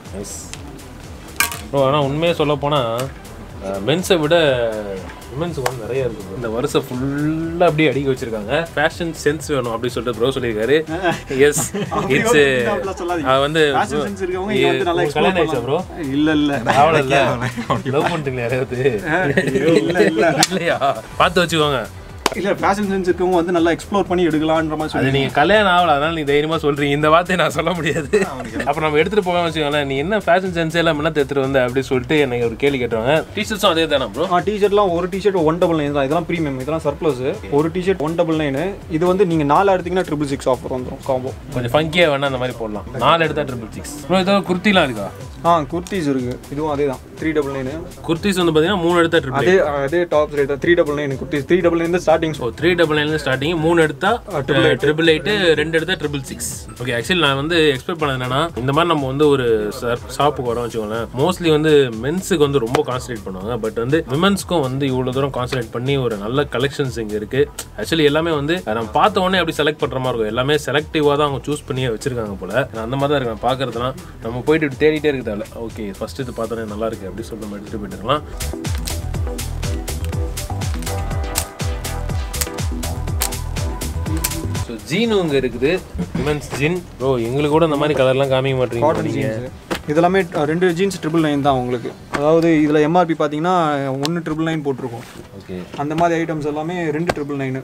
ஸோ ஆனால் உண்மையாக சொல்ல போனால் மென்ஸை விட விமென்ஸுக்கு வந்து நிறைய இருக்குது. இந்த வருஷம் ஃபுல்லாக அப்படியே அடிக்க வச்சிருக்காங்க. ஃபேஷன் சென்ஸ் வேணும் அப்படின்னு சொல்லிட்டு ப்ரோ சொல்லியிருக்காரு. எஸ், இட்ஸ் வந்து கல்யாணம் ஆயிடுச்சா ப்ரோ? இல்லை இல்லை அவ்வளோ இல்லை. லவ் பண்ணுறீங்களா யாராவது? இல்லையா? பார்த்து வச்சுக்கோங்க. இல்லை, ஃபேஷன் சென்ஸ் இருக்கவங்க வந்து நல்லா எக்ஸ்ப்ளோர் பண்ணி எடுக்கலான்ற மாதிரி சொல்லி. நீங்கள் கல்யாணம் ஆகல, அதனால நீங்கள் தைரியமாக சொல்கிறீங்க. இந்த வார்த்தையை நான் சொல்ல முடியாது. அப்புறம் நம்ம எடுத்துகிட்டு போகாமல் வச்சுக்கோங்களேன். நீ என்ன ஃபேஷன் சென்ஸ் எல்லாம் என்ன எடுத்துகிட்டு வந்த அப்படின்னு சொல்லிட்டு எனக்கு ஒரு கேள்வி கேட்டுவாங்க. டிஷர்ட்ஸும் அதே தானே ப்ரோ? ஆ, டிஷர்ட்லாம் ஒரு டிஷர்ட் ஒன் டபுள் நைன் தான். இதெல்லாம் ப்ரீமியம், இதெல்லாம் சர்ப்ளஸ். ஒரு டிஷர்ட் ஒன் டபுள் நைன். இது வந்து நீங்கள் நாலு எடுத்தீங்கன்னா ட்ரிபிள் சிக்ஸ் ஆஃபர் வந்துடும் காம்போ. கொஞ்சம் ஃபங்கியாக வேணா அந்த மாதிரி போடலாம். நாலு எடுத்தால் ட்ரிபிள் சிக்ஸ். ப்ரோ ஏதாவது குர்த்திலாம் இருக்கா? ஆ, குர்த்திஸ் இருக்குது. இதுவும் அதே தான், த்ரீ டபுள் நைன். குர்த்திஸ் வந்து பார்த்தீங்கன்னா மூணு எடுத்தா ட்ரிபிள் அதே அதே tops rate three double nine. Kurtis three double nine starting. So three double நைன்ல ஸ்டார்டிங். மூணு எடுத்தா ட்ரிபிள் எயிட், ரெண்டு எடுத்தா ட்ரிபிள் சிக்ஸ். ஓகே, ஆக்சுவலி நான் வந்து எக்ஸ்பெக்ட் பண்ணது என்னன்னா, இந்த மாதிரி நம்ம வந்து ஒரு ஷாப்புக்கு வரோம் வச்சுக்கோங்களேன், மோஸ்ட்லி வந்து மென்ஸுக்கு வந்து ரொம்ப கான்சன்ட்ரேட் பண்ணுவாங்க. பட் வந்து விமன்ஸ்க்கும் வந்து இவ்வளோ தூரம் கான்சன்ட்ரேட் பண்ணி ஒரு நல்ல கலெக்ஷன்ஸ் இங்கே இருக்கு. ஆக்சுவலி எல்லாமே வந்து நம்ம பார்த்த உடனே அப்படி செலக்ட் பண்ற மாதிரி இருக்கும். எல்லாமே செலக்டிவாக தான் அவங்க சூஸ் பண்ணி வச்சிருக்காங்க போல. அந்த மாதிரி தான் இருக்கு நான் பார்க்கறதுலாம். நம்ம போயிட்டு இப்படி தேடிட்டே இருக்கிறதால ஓகே ஃபர்ஸ்ட் இது பார்த்தோன்னே நல்லா இருக்கு அப்படி சொல்லி நம்ம எடுத்துட்டு போயிட்டு இருக்கலாம். ஸோ ஜீனும் இங்கே இருக்குது, விமன்ஸ் ஜீன். ப்ரோ எங்களுக்கு கூட இந்த மாதிரி கலர்லாம் காமிக்க மாட்டீங்க. இதெல்லாமே ரெண்டு ஜீன்ஸ் ட்ரிபிள் நைன் தான் உங்களுக்கு. அதாவது இதில் எம்ஆர்பி பார்த்தீங்கன்னா ஒன்று ட்ரிபிள் நைன் போட்டிருக்கோம். ஓகே, அந்த மாதிரி ஐட்டம்ஸ் எல்லாமே ரெண்டு ட்ரிபிள் நைனு.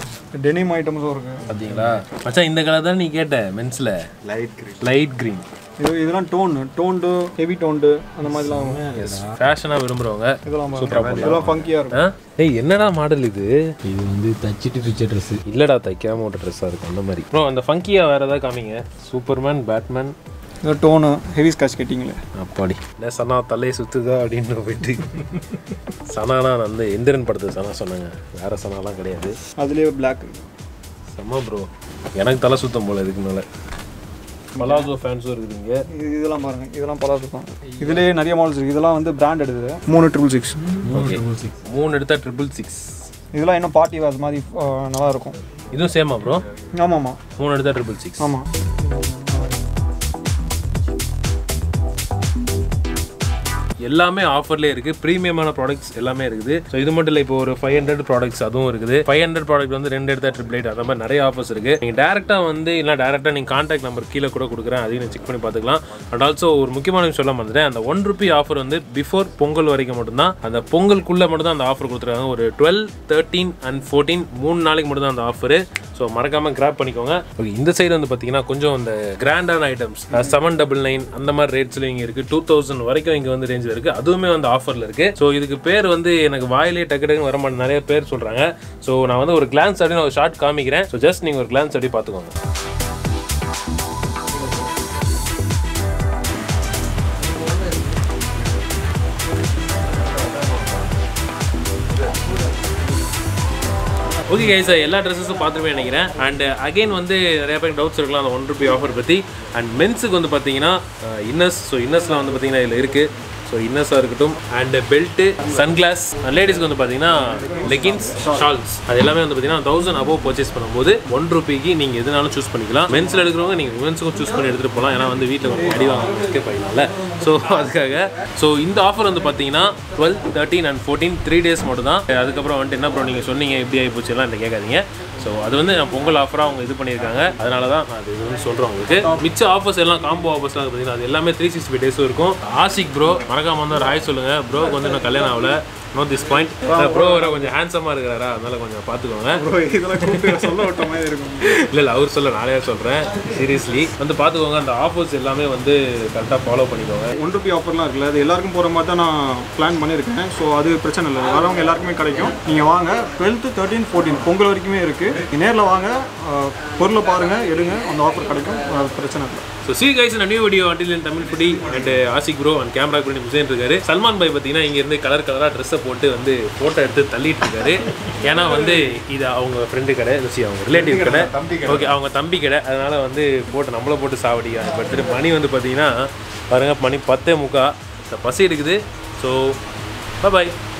டெனிம் ஐட்டம்ஸும் இருக்குது. பார்த்தீங்களா மச்சான், இந்த கலர் தான் நீ கேட்ட மென்ஸில். லைட் க்ரீன் லைட் க்ரீன் இது இதெல்லாம் டோன் டோன்டு ஹெவி டோன்டு அந்த மாதிரிலாம் ஃபேஷனாக விரும்புகிறவங்க இதெல்லாம் சூப்பராக இதெல்லாம் ஃபங்கியாக இருக்கும். ஏய் என்னடா மாடல் இது? இது வந்து தச்சிட்டு பிச்சை ட்ரெஸ்ஸு இல்லைடா தைக்காம ஒரு ட்ரெஸ்ஸாக இருக்கும் அந்த மாதிரி. ப்ரோ அந்த ஃபங்கியாக வேறு ஏதாவது காமிங்க. சூப்பர்மேன், பேட்மேன், இந்த டோனு ஹெவி ஸ்காட்ச் கேட்டிங்களே அப்பாடி என்ன சனா தலையை சுற்றுதா அப்படின்னு போயிட்டு சனானா வந்து எந்திரன் படத்துக்கு சனா சொன்னாங்க, வேறு சனாலாம் கிடையாது. அதுலேயே பிளாக் செம்ம ப்ரோ, எனக்கு தலை சுத்தம் போல் இதுக்கு மேலே. பலாசோ ஃபேன்ஸும் இருக்குதுங்க. இது இதெல்லாம் பாருங்கள், இதெல்லாம் பலாசோ தான். இதுலேயே நிறைய மாடல்ஸ் இருக்குது. இதெல்லாம் வந்து பிராண்ட் எடுக்குது. மூணு ட்ரிபிள் சிக்ஸ் ஓகே மூணு எடுத்தால் ட்ரிபிள் சிக்ஸ். இதெல்லாம் இன்னும் பார்ட்டி வேர் மாதிரி நல்லா இருக்கும். இதுவும் சேமா ப்ரோ? ஆமாம்மா, மூணு எடுத்தால் ட்ரிபிள் சிக்ஸ். ஆமாம். எல்லாமே ஆஃபர்லேயே இருக்குது. ப்ரீமியமான ப்ராடக்ட்ஸ் எல்லாமே இருக்குது. ஸோ இது மட்டும் இல்லை, இப்போ ஒரு ஃபைவ் ஹண்ட்ரட் ப்ராடக்ட்ஸ் அதுவும் இருக்குது. ஃபைவ் ஹண்ட்ரட் ப்ராடக்ட் வந்து ரெண்டு எடுத்தா ட்ரிபிள் எயிட் அந்த மாதிரி நிறைய ஆஃபர்ஸ் இருக்குது. நீங்கள் டேரெக்டாக வந்து இல்லை டேரெக்டாக நீங்கள் கான்டாக்ட் நம்பர் கீழே கூட கொடுக்குறேன், அதையும் நீங்கள் செக் பண்ணி பார்த்துக்கலாம். அண்ட் ஆல்சோ ஒரு முக்கியமான விஷயம் சொல்ல வந்துட்டேன், அந்த ஒன் ருபி ஆஃபர் வந்து பிஃபோர் பொங்கல் வரைக்கும் மட்டும்தான். அந்த பொங்கலுக்குள்ளே மட்டும் தான் அந்த ஆஃபர் கொடுத்துருக்காங்க. ஒரு டுவெல் தேர்ட்டீன் அண்ட் ஃபோர்டீன் மூணு நாளைக்கு மட்டும் தான் அந்த ஆஃபரு. ஸோ மறக்காமல் கிராப் பண்ணிக்கோங்க. ஓகே, இந்த சைடு வந்து பார்த்தீங்கன்னா கொஞ்சம் இந்த கிராண்டான ஐட்டம்ஸ் செவன் டபுள் நைன் அந்த மாதிரி ரேட்ஸ்லையும் இங்கே இருக்குது. டூ தௌசண்ட் வரைக்கும் இங்கே வந்து ரேஞ்சில் இருக்குது. அதுவுமே வந்து ஆஃபரில் இருக்குது. ஸோ இதுக்கு பேர் வந்து எனக்கு வாயிலே டக்கு டக்குன்னு வர மாட்டேன், நிறைய பேர் சொல்கிறாங்க. ஸோ நான் வந்து ஒரு கிளான்ஸ் அப்படின்னு ஒரு ஷார்ட் காமிக்கிறேன். ஸோ ஜஸ்ட் நீங்கள் ஒரு கிளான்ஸ் அப்படி பார்த்துக்கோங்க. ஓகே கைஸ், எல்லா ட்ரெஸ்ஸஸும் பார்த்துருமே நினைக்கிறேன். அண்ட் அகைன் வந்து நிறைய பேருக்கு டவுட்ஸ் இருக்கலாம் அந்த ஒன் ருபி ஆஃபர் பற்றி. அண்ட் மென்ஸுக்கு வந்து பார்த்தீங்கன்னா இன்னர்ஸ், ஸோ இன்னர்ஸ்லாம் வந்து பார்த்தீங்கன்னா இதில் இருக்குது. ஸோ இன்னர்ஸாக இருக்கட்டும் அண்ட் பெல்ட்டு, சன்கிளாஸ். லேடிஸ்க்கு வந்து பார்த்தீங்கன்னா லெகின்ஸ், ஷால்ஸ், அது எல்லாமே வந்து பார்த்தீங்கன்னா தௌசண்ட் அபோவ் பர்ச்சேஸ் பண்ணும்போது ஒன் ருபிக்கு நீங்கள் எதுனாலும் சூஸ் பண்ணிக்கலாம். மென்ஸில் எடுக்கிறவங்க நீங்கள் விமென்ஸுக்கும் சூஸ் பண்ணி எடுத்துகிட்டு போகலாம். ஏன்னா வந்து வீட்டில் கொஞ்சம் அடி வாங்க எஸ்கேப் ஆகிடலாம்ல. ஸோ அதுக்காக ஸோ இந்த ஆஃபர் வந்து பார்த்தீங்கன்னா twelve thirteen and fourteen three days மட்டும் தான். அதுக்கப்புறம் வந்துட்டு என்ன ப்ரோ நீங்கள் சொன்னீங்க எப்படி ஆகி போச்சு எல்லாம் என்ன கேட்காதீங்க. ஸோ அது வந்து நான் பொங்கல் ஆஃபராக அவங்க இது பண்ணியிருக்காங்க, அதனால தான் நான் அது இது வந்து சொல்கிறேன் உங்களுக்கு. மிச்ச ஆஃபர்ஸ் எல்லாம் காம்போ ஆஃபர்ஸ்லாம் பார்த்தீங்கன்னா அது எல்லாமே த்ரீ சிக்ஸ்டி ஃபைவ் டேஸும் இருக்கும். ஆஷிக் ப்ரோ மறக்காம வந்து ஒரு ஹாய் சொல்லுங்கள். ப்ரோக்கு வந்து இன்னும் கல்யாணம் ஆகல, நோ திஸ் பாயிண்ட். ப்ரோ வர கொஞ்சம் ஹேண்ட்ஸமாக இருக்கிறாரா, அதனால கொஞ்சம் பார்த்துக்கோங்க. இல்லை இல்லை அவர் சொல்ல நானே சொல்கிறேன், சீரியஸ்லி வந்து பார்த்துக்கோங்க. அந்த ஆஃபர்ஸ் எல்லாமே வந்து கரெக்டாக ஃபாலோ பண்ணிக்கோங்க. ஒன் ருபி ஆஃபர்லாம் இருக்குல்ல, அது எல்லாருக்கும் போகிற மாதிரி தான் நான் பிளான் பண்ணியிருக்கேன். ஸோ அது பிரச்சனை இல்லை, வரவங்க எல்லாருக்குமே கிடைக்கும். நீங்கள் வாங்க, டுவெல்த்து தேர்ட்டீன் ஃபோர்டீன் பொங்கல் வரைக்குமே இருக்குது. நேரில் வாங்க, பொருளை பாருங்கள், எடுங்க, அந்த ஆஃபர் கிடைக்கும், அது பிரச்சனை இல்லை. So see you guys in a new video until then Tamil foodie and Ashik bro and camera கூட முசேன் இருக்காரு. சல்மான் பாய் பார்த்தீங்கன்னா இங்கேருந்து கலர் கலராக ட்ரெஸ்ஸை போட்டு வந்து ஃபோட்டோ எடுத்து தள்ளிட்டு இருக்காரு. ஏன்னா வந்து இது அவங்க ஃப்ரெண்டு கடை, அவங்க ரிலேட்டிவ் கடை, ஓகே அவங்க தம்பி கடை, அதனால வந்து போட்டு நம்மளை போட்டு சாவடிக்காங்க. பட் மணி வந்து பார்த்தீங்கன்னா பாருங்கள், மணி பத்தே முக்கா, பசி எடுக்குது. ஸோ பாய்.